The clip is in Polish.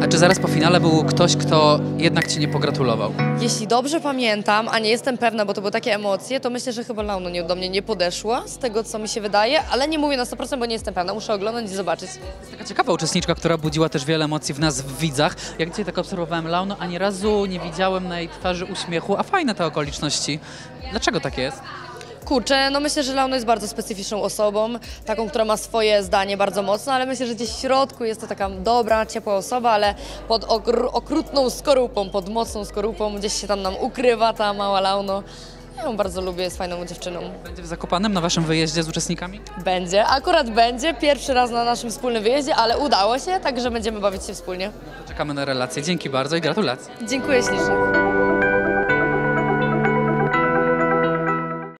A czy zaraz po finale był ktoś, kto jednak ci nie pogratulował? Jeśli dobrze pamiętam, a nie jestem pewna, bo to były takie emocje, to myślę, że chyba Launa do mnie nie podeszła, z tego co mi się wydaje, ale nie mówię na 100%, bo nie jestem pewna, muszę oglądać i zobaczyć. Jest taka ciekawa uczestniczka, która budziła też wiele emocji w nas, w widzach. Jak dzisiaj tak obserwowałem Launę, ani razu nie widziałem na jej twarzy uśmiechu, a fajne te okoliczności. Dlaczego tak jest? Kurczę, no myślę, że Launa jest bardzo specyficzną osobą, taką, która ma swoje zdanie bardzo mocno, ale myślę, że gdzieś w środku jest to taka dobra, ciepła osoba, ale pod okrutną skorupą, pod mocną skorupą gdzieś się tam nam ukrywa ta mała Launo. Ja ją bardzo lubię, jest fajną dziewczyną. Będzie w Zakopanem na waszym wyjeździe z uczestnikami? Będzie, akurat będzie, pierwszy raz na naszym wspólnym wyjeździe, ale udało się, także będziemy bawić się wspólnie. Czekamy na relację. Dzięki bardzo i gratulacje. Dziękuję ślicznie.